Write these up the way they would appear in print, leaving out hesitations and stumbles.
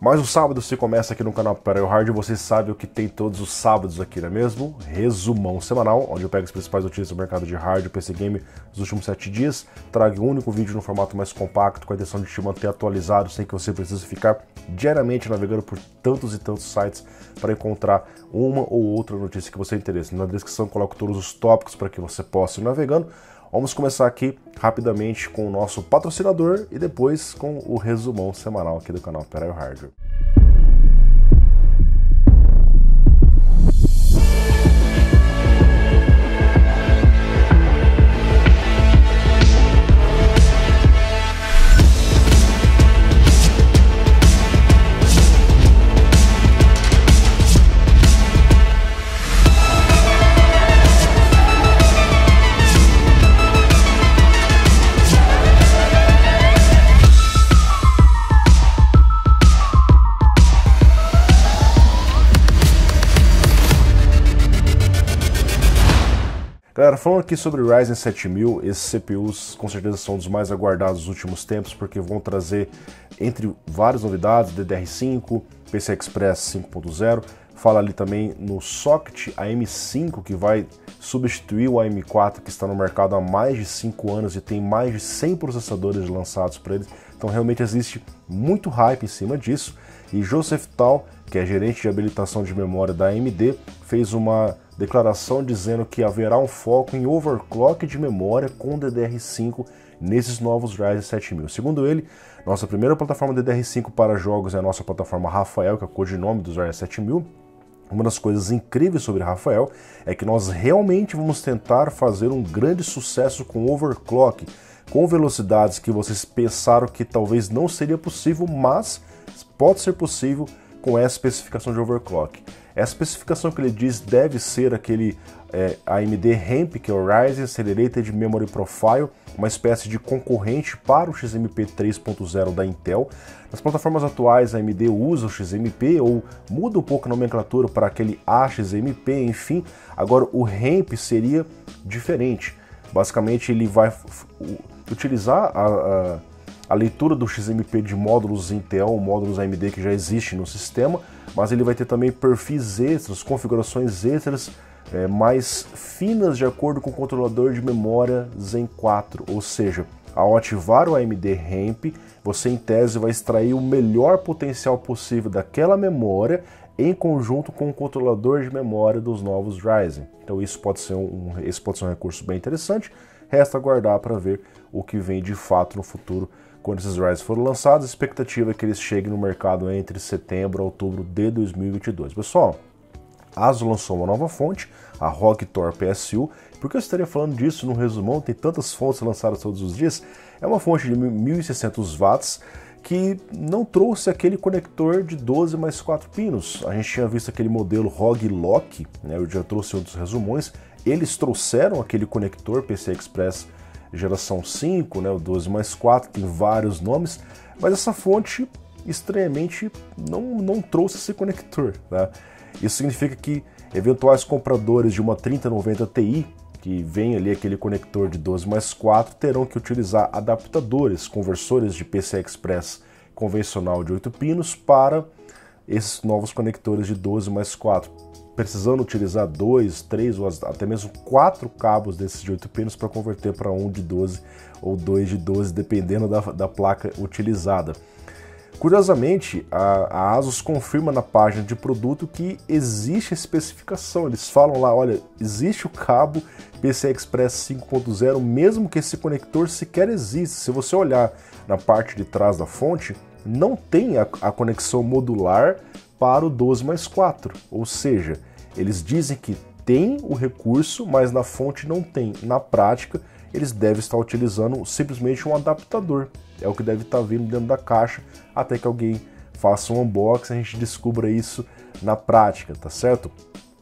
Mas o sábado se começa aqui no canal Parallel Hard, você sabe o que tem todos os sábados aqui, não é mesmo? Resumão semanal, onde eu pego as principais notícias do mercado de hard e PC Game dos últimos 7 dias, trago um único vídeo no formato mais compacto, com a intenção de te manter atualizado, sem que você precise ficar diariamente navegando por tantos e tantos sites para encontrar uma ou outra notícia que você interessa. Na descrição coloco todos os tópicos para que você possa ir navegando. Vamos começar aqui rapidamente com o nosso patrocinador e depois com o resumão semanal aqui do canal Parallel Hard. Galera, falando aqui sobre o Ryzen 7000, esses CPUs com certeza são dos mais aguardados dos últimos tempos, porque vão trazer, entre várias novidades, DDR5, PCI Express 5.0, fala ali também no socket AM5, que vai substituir o AM4, que está no mercado há mais de 5 anos e tem mais de 100 processadores lançados para eles, então realmente existe muito hype em cima disso, e Joseph Tal, que é gerente de habilitação de memória da AMD, fez uma declaração dizendo que haverá um foco em overclock de memória com DDR5 nesses novos Ryzen 7000. Segundo ele, nossa primeira plataforma DDR5 para jogos é a nossa plataforma Rafael, que é o codinome dos Ryzen 7000. Uma das coisas incríveis sobre Rafael é que nós realmente vamos tentar fazer um grande sucesso com overclock, com velocidades que vocês pensaram que talvez não seria possível, mas pode ser possível com essa especificação de overclock. Essa especificação que ele diz deve ser aquele AMD RAMP, que é o Ryzen Accelerated Memory Profile, uma espécie de concorrente para o XMP 3.0 da Intel. Nas plataformas atuais, a AMD usa o XMP ou muda um pouco a nomenclatura para aquele AXMP, enfim. Agora o RAMP seria diferente. Basicamente ele vai utilizar a leitura do XMP de módulos Intel, módulos AMD que já existem no sistema, mas ele vai ter também perfis extras, configurações extras mais finas de acordo com o controlador de memória Zen 4, ou seja, ao ativar o AMD RAMP, você em tese vai extrair o melhor potencial possível daquela memória em conjunto com o controlador de memória dos novos Ryzen. Então isso pode ser um recurso bem interessante, resta aguardar para ver o que vem de fato no futuro. Quando esses Ryzen foram lançados, a expectativa é que eles cheguem no mercado entre setembro e outubro de 2022. Pessoal, a ASUS lançou uma nova fonte, a ROG Thor PSU. Por que eu estaria falando disso no resumão? Tem tantas fontes lançadas todos os dias. É uma fonte de 1600 watts que não trouxe aquele conector de 12 mais 4 pinos. A gente tinha visto aquele modelo ROG Lock, né? Eu já trouxe outros resumões. Eles trouxeram aquele conector PCI Express geração 5, né, o 12 mais 4, tem vários nomes, mas essa fonte estranhamente não trouxe esse conector. Tá? Isso significa que eventuais compradores de uma 3090 Ti, que vem ali aquele conector de 12 mais 4, terão que utilizar adaptadores, conversores de PCI Express convencional de 8 pinos para esses novos conectores de 12 mais 4. Precisando utilizar 2, 3 ou até mesmo 4 cabos desses de 8 pinos para converter para um de 12 ou 2 de 12, dependendo da placa utilizada. Curiosamente, a ASUS confirma na página de produto que existe a especificação. Eles falam lá, olha, existe o cabo PCI Express 5.0, mesmo que esse conector sequer exista. Se você olhar na parte de trás da fonte, não tem a conexão modular para o 12 mais 4, ou seja, eles dizem que tem o recurso, mas na fonte não tem. Na prática, eles devem estar utilizando simplesmente um adaptador. É o que deve estar vindo dentro da caixa, até que alguém faça um unboxing e a gente descubra isso na prática, tá certo?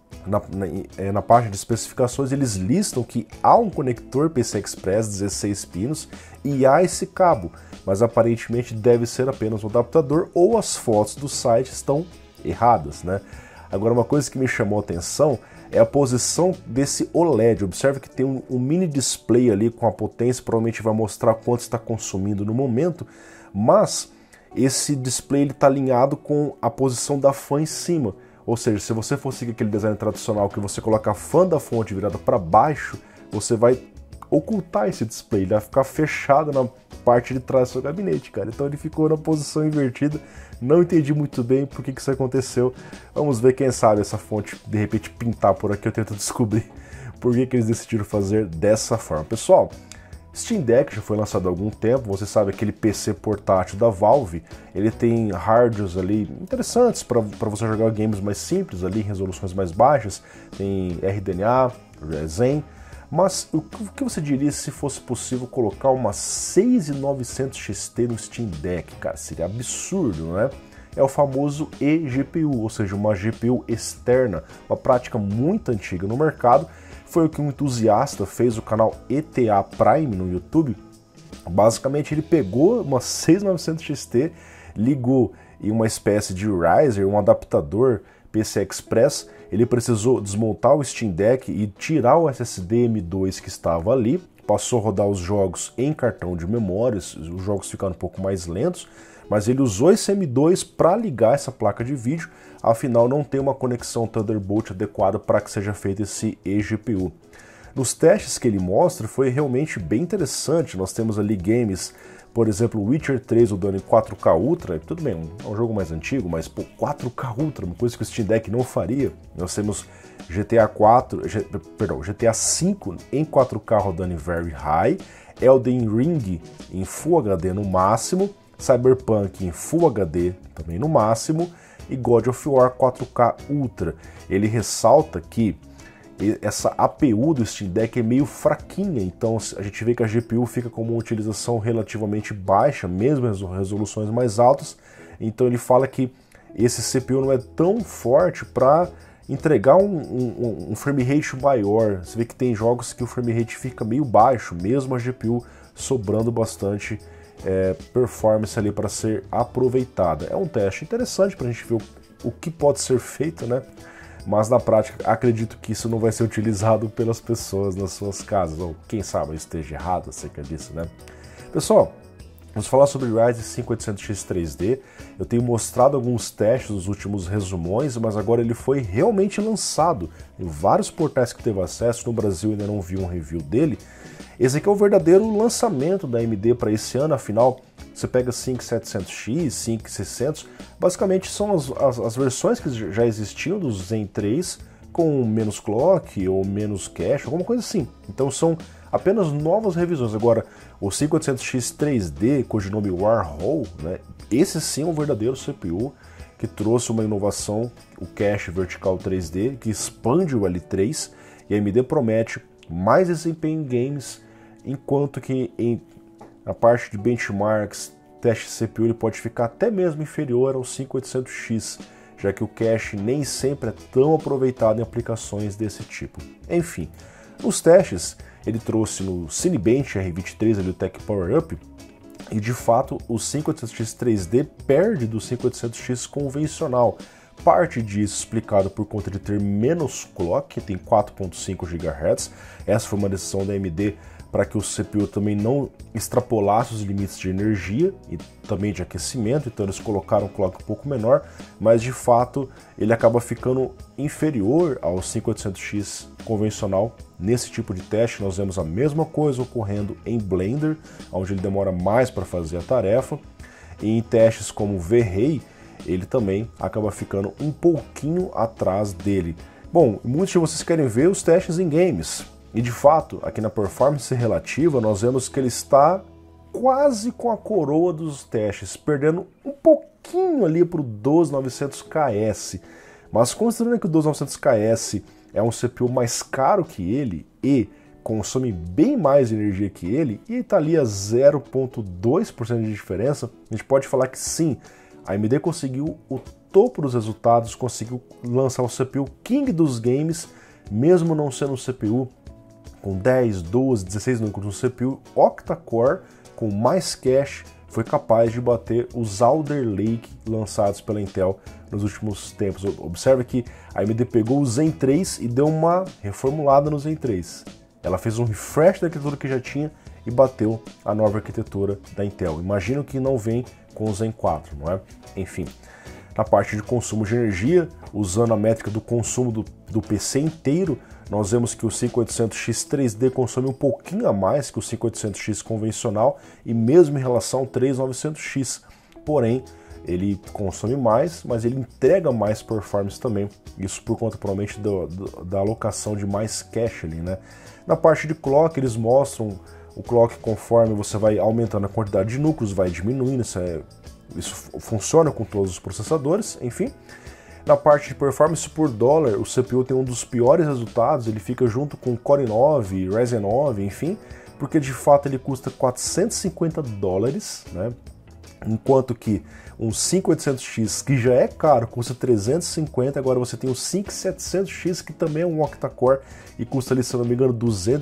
Na página de especificações eles listam que há um conector PCI Express 16 pinos e há esse cabo, mas aparentemente deve ser apenas um adaptador ou as fotos do site estão erradas, né? Agora, uma coisa que me chamou a atenção é a posição desse OLED. Observe que tem um mini display ali com a potência, provavelmente vai mostrar quanto está consumindo no momento, mas esse display está alinhado com a posição da fã em cima. Ou seja, se você for seguir aquele design tradicional que você coloca a fã da fonte virada para baixo, você vai ocultar esse display, ele vai ficar fechado na parte de trás do seu gabinete, cara. Então ele ficou na posição invertida, não entendi muito bem por que isso aconteceu. Vamos ver, quem sabe essa fonte de repente pintar por aqui, eu tento descobrir por que eles decidiram fazer dessa forma. Pessoal, Steam Deck já foi lançado há algum tempo, você sabe, aquele PC portátil da Valve, ele tem hardwares ali interessantes para você jogar games mais simples ali, em resoluções mais baixas, tem RDNA, Zen, mas o que você diria se fosse possível colocar uma 6900 XT no Steam Deck? Cara, seria absurdo, não é? É o famoso eGPU, ou seja, uma GPU externa, uma prática muito antiga no mercado. Foi o que um entusiasta fez, o canal ETA Prime no YouTube. Basicamente ele pegou uma 6900 XT, ligou em uma espécie de riser, um adaptador PCI Express. Ele precisou desmontar o Steam Deck e tirar o SSD M2 que estava ali, passou a rodar os jogos em cartão de memória, os jogos ficaram um pouco mais lentos, mas ele usou esse M2 para ligar essa placa de vídeo, afinal não tem uma conexão Thunderbolt adequada para que seja feito esse eGPU. Nos testes que ele mostra foi realmente bem interessante, nós temos ali games, por exemplo, Witcher 3 rodando em 4K Ultra, tudo bem, é um jogo mais antigo, mas pô, 4K Ultra, uma coisa que o Steam Deck não faria. Nós temos GTA 5 em 4K rodando em Very High, Elden Ring em Full HD no máximo, Cyberpunk em Full HD também no máximo, e God of War 4K Ultra. Ele ressalta que essa APU do Steam Deck é meio fraquinha, então a gente vê que a GPU fica com uma utilização relativamente baixa, mesmo as resoluções mais altas, então ele fala que esse CPU não é tão forte para entregar um frame rate maior. Você vê que tem jogos que o frame rate fica meio baixo, mesmo a GPU sobrando bastante performance ali para ser aproveitada. É um teste interessante para a gente ver o que pode ser feito, né? Mas na prática acredito que isso não vai ser utilizado pelas pessoas nas suas casas, ou quem sabe eu esteja errado acerca disso, né? Pessoal, vamos falar sobre o Ryzen 5800X 3D. Eu tenho mostrado alguns testes nos últimos resumões, mas agora ele foi realmente lançado em vários portais que teve acesso. No Brasil ainda não vi um review dele. Esse aqui é o verdadeiro lançamento da AMD para esse ano, afinal, você pega 5700X, 5600, basicamente são as versões que já existiam do Zen 3 com menos clock ou menos cache, alguma coisa assim. Então são apenas novas revisões. Agora, o 5800X 3D, cujo nome Warhol, né, esse sim é um verdadeiro CPU que trouxe uma inovação, o cache vertical 3D, que expande o L3, e a AMD promete mais desempenho em games, enquanto que na parte de benchmarks, teste CPU, ele pode ficar até mesmo inferior ao 5800X, já que o cache nem sempre é tão aproveitado em aplicações desse tipo. Enfim, nos testes, ele trouxe no Cinebench R23 ali o Tech Power Up, e de fato o 5800X 3D perde do 5800X convencional. Parte disso explicado por conta de ter menos clock, que tem 4.5 GHz. Essa foi uma decisão da AMD para que o CPU também não extrapolasse os limites de energia e também de aquecimento, então eles colocaram um clock um pouco menor, mas de fato ele acaba ficando inferior ao 5800X convencional. Nesse tipo de teste nós vemos a mesma coisa ocorrendo em Blender, onde ele demora mais para fazer a tarefa, e em testes como V-Ray, ele também acaba ficando um pouquinho atrás dele. Bom, muitos de vocês querem ver os testes em games, e de fato, aqui na performance relativa, nós vemos que ele está quase com a coroa dos testes, perdendo um pouquinho ali para o 12900KS. Mas considerando que o 12900KS é um CPU mais caro que ele e consome bem mais energia que ele, e está ali a 0,2% de diferença, a gente pode falar que sim, a AMD conseguiu o topo dos resultados, conseguiu lançar o CPU King dos games, mesmo não sendo um CPU com 10, 12, 16 núcleos, um CPU octa-core com mais cache, foi capaz de bater os Alder Lake lançados pela Intel nos últimos tempos. Observe que a AMD pegou o Zen 3 e deu uma reformulada no Zen 3. Ela fez um refresh da arquitetura que já tinha e bateu a nova arquitetura da Intel. Imagino que não vem com o Zen 4, não é? Enfim, na parte de consumo de energia, usando a métrica do consumo do PC inteiro, nós vemos que o 5800X 3D consome um pouquinho a mais que o 5800X convencional e mesmo em relação ao 3900X. Porém, ele consome mais, mas ele entrega mais performance também. Isso por conta, provavelmente, da alocação de mais cache ali, né? Na parte de clock, eles mostram o clock conforme você vai aumentando a quantidade de núcleos, vai diminuindo. Isso funciona com todos os processadores, enfim. Na parte de performance por dólar, o CPU tem um dos piores resultados, ele fica junto com o Core 9, Ryzen 9, enfim, porque de fato ele custa $450, né? Enquanto que um 5800X, que já é caro, custa 350, agora você tem o 5700X, que também é um octa-core e custa ali, se eu não me engano,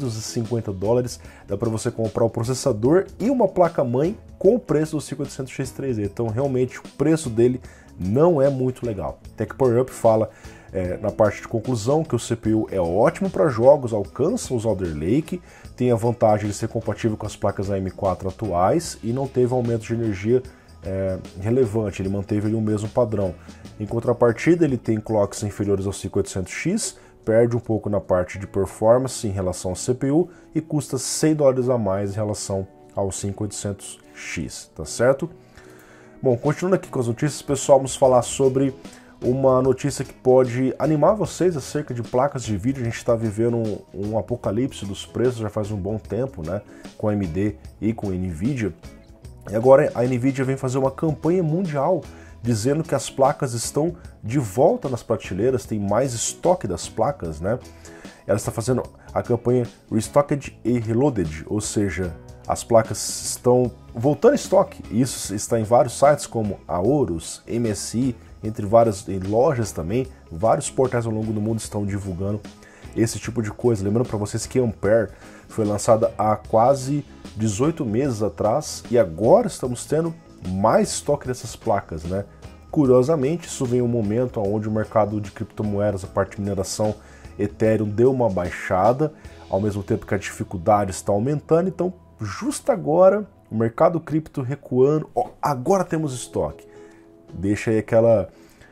$250. Dá para você comprar o processador e uma placa-mãe com o preço do 5800X 3D. Então, realmente, o preço dele não é muito legal. TechPowerUp fala na parte de conclusão que o CPU é ótimo para jogos, alcança os Alder Lake, tem a vantagem de ser compatível com as placas AM4 atuais e não teve aumento de energia relevante, ele manteve ali o mesmo padrão. Em contrapartida, ele tem clocks inferiores ao 5800X, perde um pouco na parte de performance em relação ao CPU e custa $100 a mais em relação ao 5800X, tá certo? Bom, continuando aqui com as notícias, pessoal, vamos falar sobre uma notícia que pode animar vocês acerca de placas de vídeo. A gente está vivendo um apocalipse dos preços já faz um bom tempo, né? Com a AMD e com a NVIDIA. E agora a NVIDIA vem fazer uma campanha mundial dizendo que as placas estão de volta nas prateleiras, tem mais estoque das placas, né? Ela está fazendo a campanha Restocked e Reloaded, ou seja, as placas estão voltando a estoque. Isso está em vários sites como a Horus, MSI, entre várias lojas também. Vários portais ao longo do mundo estão divulgando esse tipo de coisa. Lembrando para vocês que a Ampere foi lançada há quase 18 meses atrás e agora estamos tendo mais estoque dessas placas, né? Curiosamente, isso vem um momento onde o mercado de criptomoedas, a parte de mineração, Ethereum deu uma baixada, ao mesmo tempo que a dificuldade está aumentando. Então, justo agora, o mercado cripto recuando, agora temos estoque. Deixa aí aquela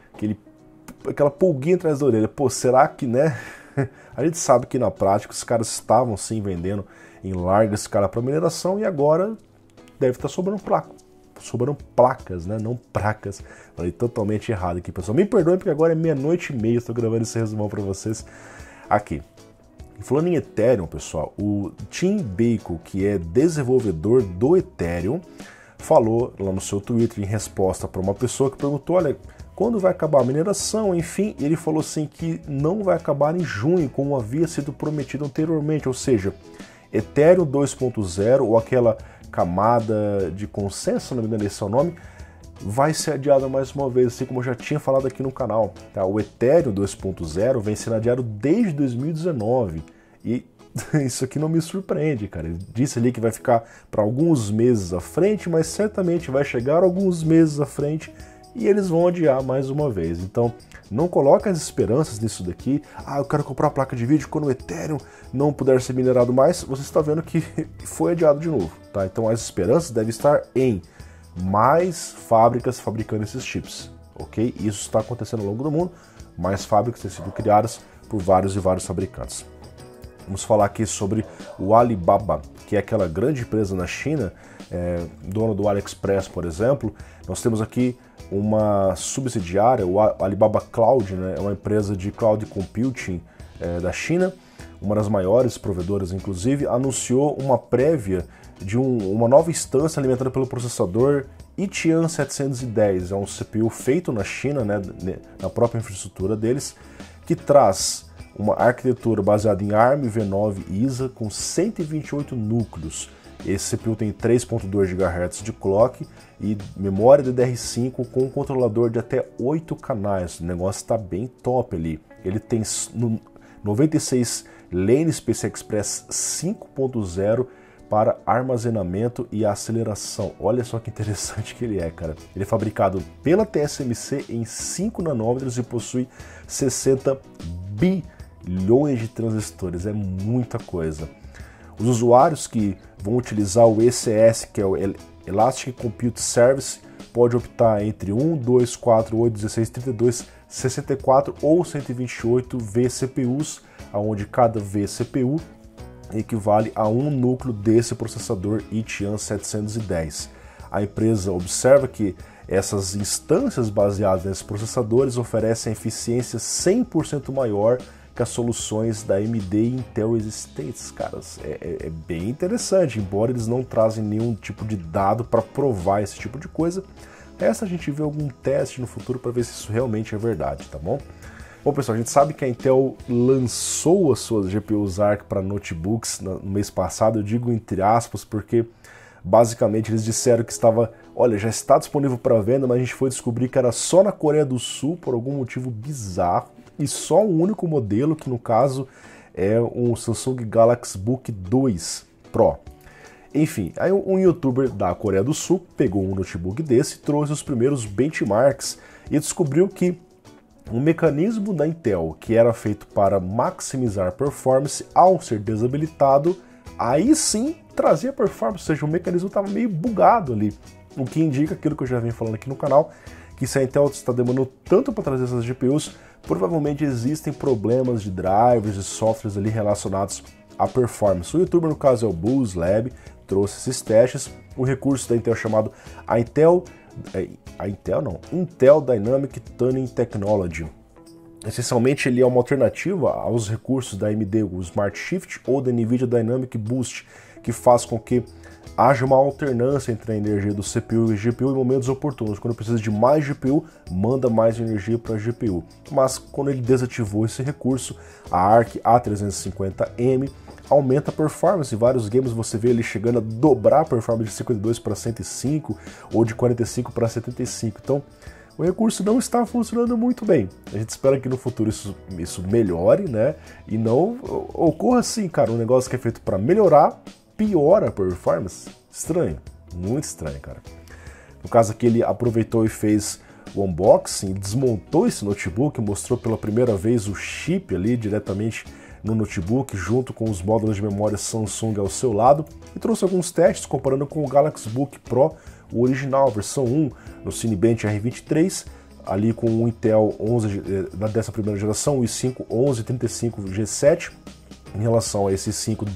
pulguinha atrás da orelha. Pô, será que, né? A gente sabe que na prática os caras estavam sim vendendo em larga escala para mineração e agora deve estar sobrando placas, né? Não placas. Falei totalmente errado aqui, pessoal. Me perdoem porque agora é 00:30, estou gravando esse resumão para vocês aqui. E falando em Ethereum, pessoal, o Tim Bacon, que é desenvolvedor do Ethereum, falou lá no seu Twitter em resposta para uma pessoa que perguntou, olha, quando vai acabar a mineração? Enfim, ele falou assim que não vai acabar em junho, como havia sido prometido anteriormente, ou seja, Ethereum 2.0, ou aquela camada de consenso, se não me engano esse é o nome, vai ser adiada mais uma vez, assim como eu já tinha falado aqui no canal. Tá? O Ethereum 2.0 vem sendo adiado desde 2019 e isso aqui não me surpreende, cara. Ele disse ali que vai ficar para alguns meses à frente, mas certamente vai chegar alguns meses à frente e eles vão adiar mais uma vez. Então, não coloque as esperanças nisso daqui. Ah, eu quero comprar a placa de vídeo quando o Ethereum não puder ser minerado mais. Você está vendo que foi adiado de novo, tá? Então, as esperanças devem estar em mais fábricas fabricando esses chips, ok? Isso está acontecendo ao longo do mundo. Mais fábricas têm sido criadas por vários e vários fabricantes. Vamos falar aqui sobre o Alibaba, que é aquela grande empresa na China, dona do AliExpress, por exemplo. Nós temos aqui uma subsidiária, o Alibaba Cloud, né? É uma empresa de cloud computing da China, uma das maiores provedoras, inclusive, anunciou uma prévia de uma nova instância alimentada pelo processador Itian 710. É um CPU feito na China, né, na própria infraestrutura deles, que traz uma arquitetura baseada em ARM V9 ISA com 128 núcleos. Esse CPU tem 3.2 GHz de clock e memória DDR5 com um controlador de até 8 canais. O negócio está bem top ali. Ele tem 96 lanes PCI Express 5.0 para armazenamento e aceleração. Olha só que interessante que ele é, cara. Ele é fabricado pela TSMC em 5 nanômetros e possui 60 bilhões de transistores. É muita coisa. Os usuários que vão utilizar o ECS, que é o Elastic Compute Service, pode optar entre 1, 2, 4, 8, 16, 32, 64 ou 128 vCPUs, onde cada vCPU equivale a um núcleo desse processador Intel 710. A empresa observa que essas instâncias baseadas nesses processadores oferecem eficiência 100% maior que as soluções da AMD e Intel existentes, caras. É bem interessante, embora eles não trazem nenhum tipo de dado para provar esse tipo de coisa. Resta a gente ver algum teste no futuro para ver se isso realmente é verdade, tá bom? Bom, pessoal, a gente sabe que a Intel lançou as suas GPUs Arc para notebooks no mês passado, eu digo entre aspas, porque basicamente eles disseram que estava, olha, já está disponível para venda, mas a gente foi descobrir que era só na Coreia do Sul, por algum motivo bizarro, e só um único modelo, que no caso é um Samsung Galaxy Book 2 Pro. Enfim, aí um youtuber da Coreia do Sul pegou um notebook desse, trouxe os primeiros benchmarks e descobriu que um mecanismo da Intel que era feito para maximizar performance, ao ser desabilitado, aí sim trazia performance, ou seja, o mecanismo estava meio bugado ali, o que indica aquilo que eu já venho falando aqui no canal, que se a Intel está demorando tanto para trazer essas GPUs, provavelmente existem problemas de drivers e softwares ali relacionados à performance. O youtuber, no caso, é o Bulls Lab, trouxe esses testes. O recurso da Intel é chamado Intel Dynamic Tuning Technology. Essencialmente, ele é uma alternativa aos recursos da AMD, o Smart Shift ou da NVIDIA Dynamic Boost, que faz com que haja uma alternância entre a energia do CPU e GPU em momentos oportunos. Quando precisa de mais GPU, manda mais energia para a GPU. Mas quando ele desativou esse recurso, a ARC A350M aumenta a performance. Em vários games você vê ele chegando a dobrar a performance de 52 para 105 ou de 45 para 75. Então, o recurso não está funcionando muito bem. A gente espera que no futuro isso melhore, né? E não ocorra assim, cara, um negócio que é feito para melhorar, piora a performance. Estranho, muito estranho, cara. No caso aqui, ele aproveitou e fez o unboxing, desmontou esse notebook, mostrou pela primeira vez o chip ali diretamente no notebook, junto com os módulos de memória Samsung ao seu lado, e trouxe alguns testes comparando com o Galaxy Book Pro, o original, versão 1, no Cinebench R23, ali com o Intel 11 da 11ª geração, o i5 1135G7, em relação a esse i5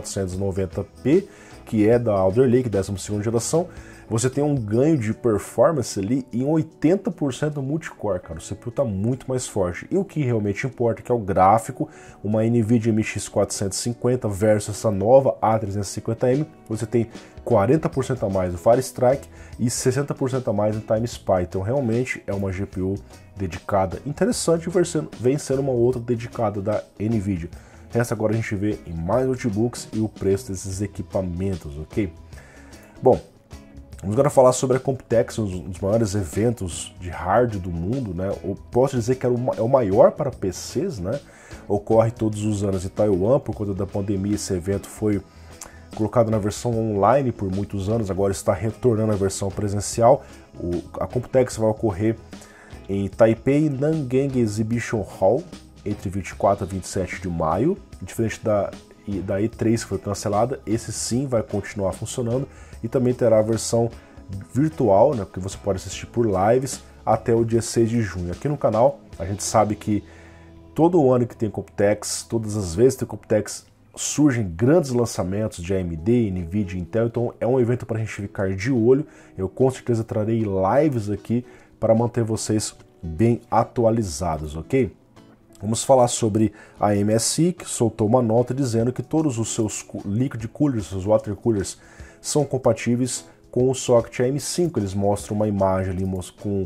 12490P, que é da Alder Lake, 12ª geração, você tem um ganho de performance ali em 80% multicore, cara. O CPU está muito mais forte. E o que realmente importa é que é o gráfico, uma NVIDIA MX 450 versus essa nova A350M, você tem 40% a mais no Fire Strike e 60% a mais no Time Spy. Então realmente é uma GPU dedicada interessante, vem sendo uma outra dedicada da NVIDIA. Resta agora a gente ver em mais notebooks e o preço desses equipamentos, ok? Bom, vamos agora falar sobre a Computex, um dos maiores eventos de hardware do mundo, né? Eu posso dizer que é o maior para PCs, né? Ocorre todos os anos em Taiwan. Por conta da pandemia, esse evento foi colocado na versão online por muitos anos, agora está retornando à versão presencial. A Computex vai ocorrer em Taipei Nangang Exhibition Hall entre 24 a 27 de maio, diferente da E3 que foi cancelada. Esse sim vai continuar funcionando e também terá a versão virtual, né, porque você pode assistir por lives até o dia 6 de junho. Aqui no canal a gente sabe que todo o ano que tem Computex, todas as vezes que tem Computex, surgem grandes lançamentos de AMD, NVIDIA e Intel, então é um evento para a gente ficar de olho. Eu com certeza trarei lives aqui para manter vocês bem atualizados, ok? Vamos falar sobre a MSI, que soltou uma nota dizendo que todos os seus liquid coolers, seus water coolers, são compatíveis com o socket AM5. Eles mostram uma imagem ali com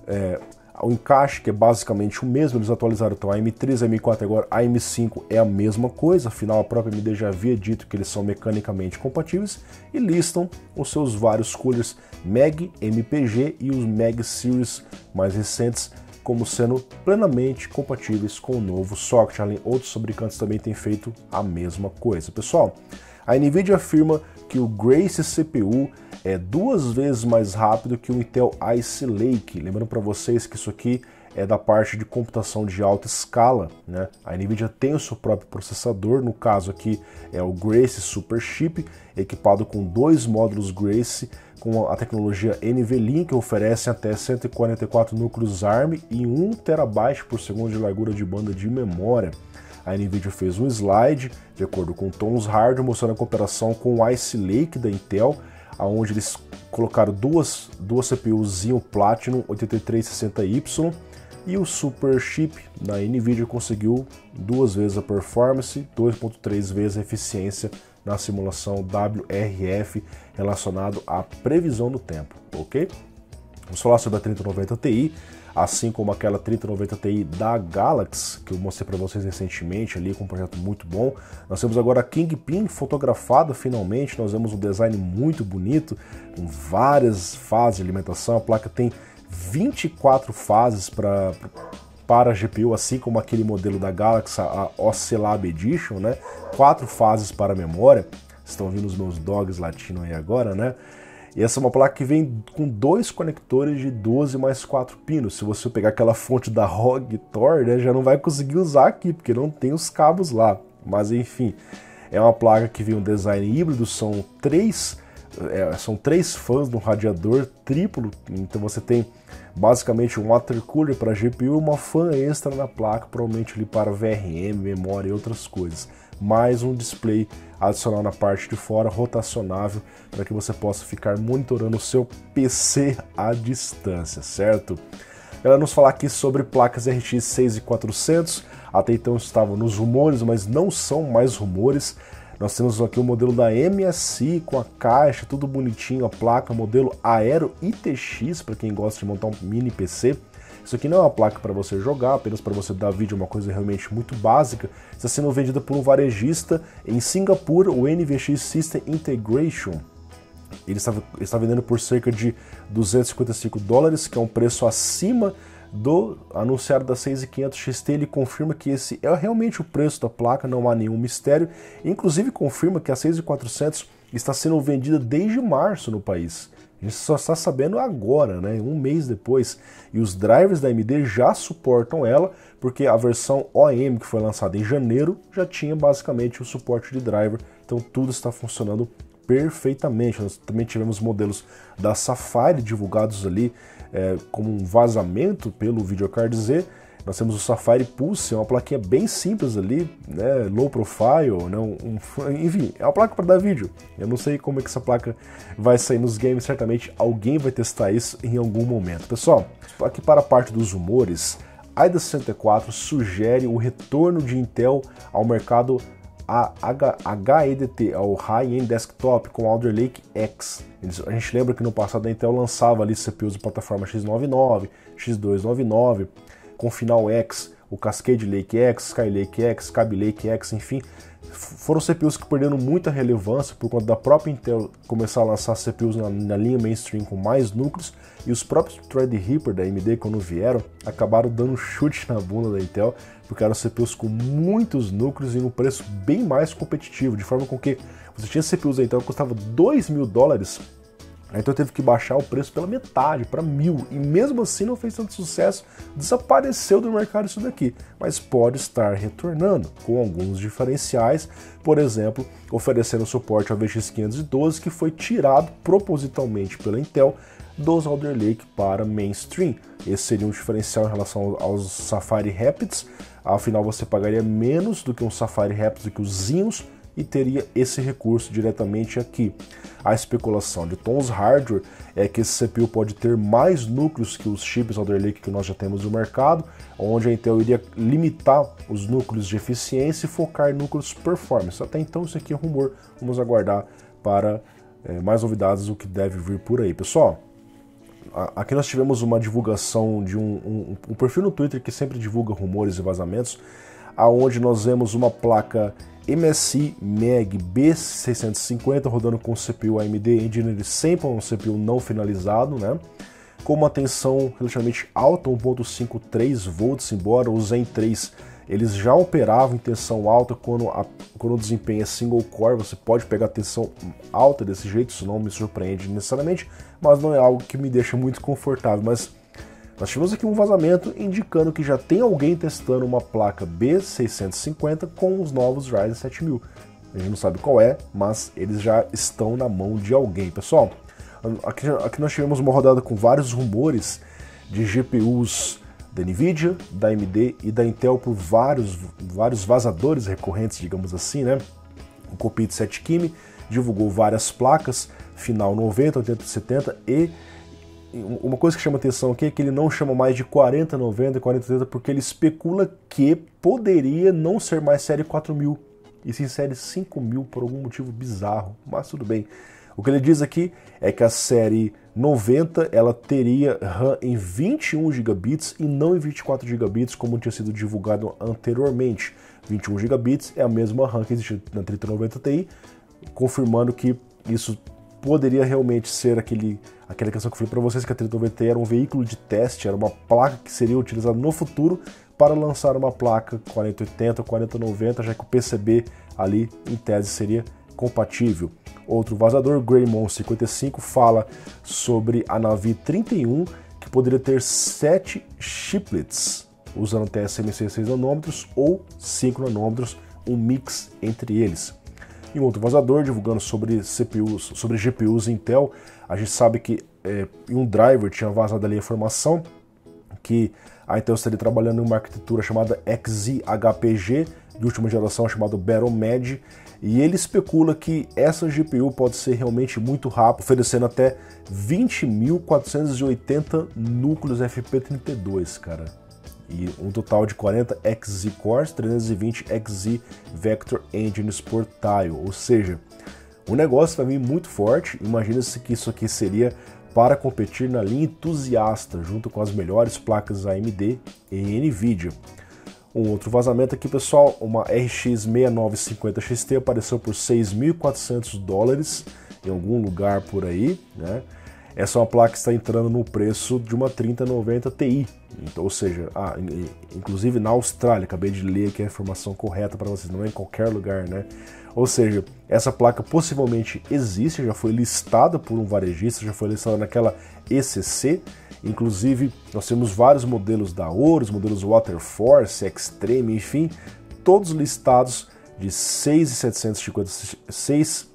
o encaixe, que é basicamente o mesmo. Eles atualizaram então a AM3, a AM4, agora a AM5 é a mesma coisa, afinal a própria AMD já havia dito que eles são mecanicamente compatíveis, e listam os seus vários coolers Mag, MPG e os Mag Series mais recentes como sendo plenamente compatíveis com o novo socket. Além, outros fabricantes também têm feito a mesma coisa. Pessoal, a NVIDIA afirma que o Grace CPU é 2 vezes mais rápido que o Intel Ice Lake. Lembrando para vocês que isso aqui é da parte de computação de alta escala, né? A NVIDIA tem o seu próprio processador, no caso aqui é o Grace Super Chip, equipado com 2 módulos Grace com a tecnologia NVLink, que oferece até 144 núcleos ARM e 1 TB por segundo de largura de banda de memória. A NVIDIA fez um slide, de acordo com Tom's Hardware, mostrando a cooperação com o Ice Lake da Intel, onde eles colocaram duas CPUs Xeon Platinum 8360Y, e o Super Chip da NVIDIA conseguiu 2 vezes a performance, 2.3 vezes a eficiência na simulação WRF relacionado à previsão do tempo, ok? Vamos falar sobre a 3090 Ti, assim como aquela 3090 Ti da Galaxy, que eu mostrei para vocês recentemente ali, com um projeto muito bom. Nós temos agora a Kingpin fotografada finalmente, nós vemos um design muito bonito, com várias fases de alimentação. A placa tem 24 fases para a GPU, assim como aquele modelo da Galaxy, a OC-Lab Edition, né? 4 fases para a memória. Estão vindo os meus dogs latindo aí agora, né? E essa é uma placa que vem com 2 conectores de 12 mais 4 pinos. Se você pegar aquela fonte da ROG Thor, né, já não vai conseguir usar aqui, porque não tem os cabos lá. Mas enfim, é uma placa que vem um design híbrido, são 3 fãs no radiador triplo, então você tem basicamente um water cooler para GPU e uma fan extra na placa, provavelmente ali para VRM, memória e outras coisas. Mais um display adicional na parte de fora, rotacionável, para que você possa ficar monitorando o seu PC à distância, certo? Ela nos falar aqui sobre placas RX 6400, até então estavam nos rumores, mas não são mais rumores. Nós temos aqui o modelo da MSI com a caixa, tudo bonitinho, a placa, modelo Aero ITX, para quem gosta de montar um mini PC. Isso aqui não é uma placa para você jogar, apenas para você dar vídeo, uma coisa realmente muito básica. Está sendo vendida por um varejista em Singapura, o NVX System Integration. Ele está vendendo por cerca de $255, que é um preço acima do anunciado da 6500 XT. Ele confirma que esse é realmente o preço da placa, não há nenhum mistério. Inclusive confirma que a 6400 está sendo vendida desde março no país. A gente só está sabendo agora, né, um mês depois. E os drivers da AMD já suportam ela, porque a versão OEM, que foi lançada em janeiro, já tinha basicamente o suporte de driver. Então tudo está funcionando perfeitamente. Nós também tivemos modelos da Sapphire divulgados ali como um vazamento pelo Videocard Z. Nós temos o Sapphire Pulse, é uma plaquinha bem simples ali, né, low profile, né, enfim, é uma placa para dar vídeo. Eu não sei como é que essa placa vai sair nos games, certamente alguém vai testar isso em algum momento. Pessoal, aqui para a parte dos rumores, a AIDA 64 sugere o retorno de Intel ao mercado HEDT, ao High End Desktop, com Alder Lake X. A gente lembra que no passado a Intel lançava ali CPUs de plataforma X99, X299, com final X, o Cascade Lake X, Skylake X, Kaby Lake X, enfim, foram CPUs que perderam muita relevância por conta da própria Intel começar a lançar CPUs na linha mainstream com mais núcleos, e os próprios Threadripper da AMD, quando vieram, acabaram dando chute na bunda da Intel, porque eram CPUs com muitos núcleos e um preço bem mais competitivo, de forma com que você tinha CPUs da Intel que custava $2.000, então teve que baixar o preço pela metade, para 1.000, e mesmo assim não fez tanto sucesso, desapareceu do mercado isso daqui, mas pode estar retornando com alguns diferenciais, por exemplo, oferecendo suporte ao VX512, que foi tirado propositalmente pela Intel dos Alder Lake para mainstream. Esse seria um diferencial em relação aos Sapphire Rapids, afinal você pagaria menos do que um Sapphire Rapids, do que os Xeons, e teria esse recurso diretamente aqui. A especulação de Tom's Hardware é que esse CPU pode ter mais núcleos que os chips Alder Lake que nós já temos no mercado, onde a Intel iria limitar os núcleos de eficiência e focar em núcleos performance. Até então isso aqui é rumor, vamos aguardar para mais novidades, o que deve vir por aí. Pessoal, aqui nós tivemos uma divulgação de um perfil no Twitter que sempre divulga rumores e vazamentos, aonde nós vemos uma placa MSI MEG B650 rodando com CPU AMD Engineering Sample, um CPU não finalizado, né? Com uma tensão relativamente alta, 1.53 volts, embora o Zen 3 eles já operavam em tensão alta quando o desempenho é single core. Você pode pegar tensão alta desse jeito, isso não me surpreende necessariamente, mas não é algo que me deixa muito confortável. Mas nós tivemos aqui um vazamento indicando que já tem alguém testando uma placa B650 com os novos Ryzen 7000. A gente não sabe qual é, mas eles já estão na mão de alguém. Pessoal, Aqui nós tivemos uma rodada com vários rumores de GPUs da Nvidia, da AMD e da Intel por vários vazadores recorrentes, digamos assim, né? O Copit 7 Kimi divulgou várias placas, final 90, 80, 70 e uma coisa que chama atenção aqui é que ele não chama mais de 4090 e 4080 porque ele especula que poderia não ser mais série 4000 e sim série 5000 por algum motivo bizarro, mas tudo bem. O que ele diz aqui é que a série 90 ela teria RAM em 21 GB e não em 24 GB como tinha sido divulgado anteriormente. 21 GB é a mesma RAM que existe na 3090 Ti, confirmando que isso poderia realmente ser aquela questão que eu falei para vocês, que a 3090 Ti era um veículo de teste, era uma placa que seria utilizada no futuro para lançar uma placa 4080 ou 4090, já que o PCB ali em tese seria compatível. Outro vazador, Greymon 55, fala sobre a Navi 31, que poderia ter 7 chiplets, usando TSMC 6 nanômetros ou 5 nanômetros, um mix entre eles. E um outro vazador divulgando sobre CPUs, sobre GPUs Intel, a gente sabe que em um driver tinha vazado ali a informação que a Intel estaria trabalhando em uma arquitetura chamada XeHPG, de última geração, chamada Battlemad, e ele especula que essa GPU pode ser realmente muito rápida, oferecendo até 20.480 núcleos FP32, cara. E um total de 40 Xe Cores, 320 Xe Vector Engines por tile, ou seja, o negócio vai vir muito forte. Imagina-se que isso aqui seria para competir na linha entusiasta, junto com as melhores placas AMD e Nvidia. Um outro vazamento aqui, pessoal, uma RX 6950 XT apareceu por $6.400 em algum lugar por aí, né? Essa é uma placa que está entrando no preço de uma 3090 Ti, então, ou seja, inclusive na Austrália, acabei de ler aqui a informação correta para vocês, não é em qualquer lugar, né? Ou seja, essa placa possivelmente existe, já foi listada por um varejista, já foi listada naquela ECC, inclusive nós temos vários modelos da Horus, modelos Waterforce, Extreme, enfim, todos listados de 6750 XT,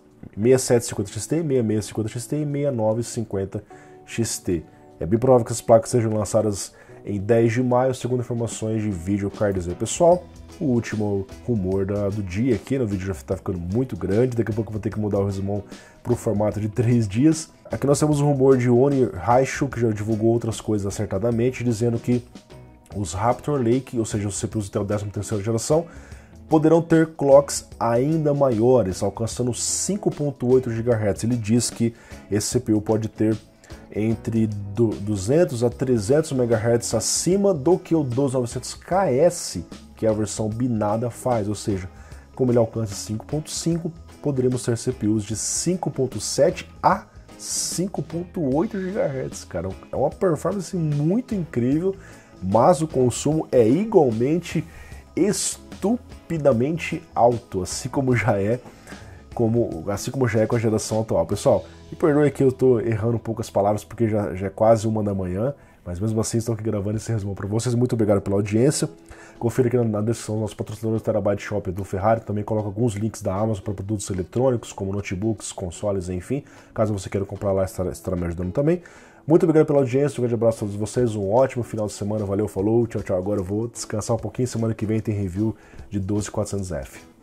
6650 XT e 6950 XT. É bem provável que as placas sejam lançadas em 10 de maio, segundo informações de Videocard. Pessoal, o último rumor do dia aqui, no vídeo já está ficando muito grande, daqui a pouco eu vou ter que mudar o resumão para o formato de 3 dias. Aqui nós temos o rumor de Oni Haishu, que já divulgou outras coisas acertadamente, dizendo que os Raptor Lake, ou seja, os CPUs Intel 13ª geração, poderão ter clocks ainda maiores, alcançando 5.8 GHz. Ele diz que esse CPU pode ter entre 200 a 300 MHz acima do que o 12900KS, que é a versão binada, faz, ou seja, como ele alcança 5.5, poderemos ter CPUs de 5.7 a 5.8 GHz, cara. É uma performance muito incrível, mas o consumo é igualmente estupidamente alto, assim como já é com a geração atual. Pessoal, me perdoe que eu estou errando um pouco as palavras, porque já é quase 1 da manhã, mas mesmo assim estou aqui gravando esse resumo para vocês. Muito obrigado pela audiência. Confira aqui na descrição nosso patrocinador Terabyte Shop do Ferrari. Também coloca alguns links da Amazon para produtos eletrônicos, como notebooks, consoles, enfim. Caso você queira comprar lá, estará me ajudando também. Muito obrigado pela audiência, um grande abraço a todos vocês, um ótimo final de semana, valeu, falou, tchau, tchau. Agora eu vou descansar um pouquinho, semana que vem tem review de 12400F.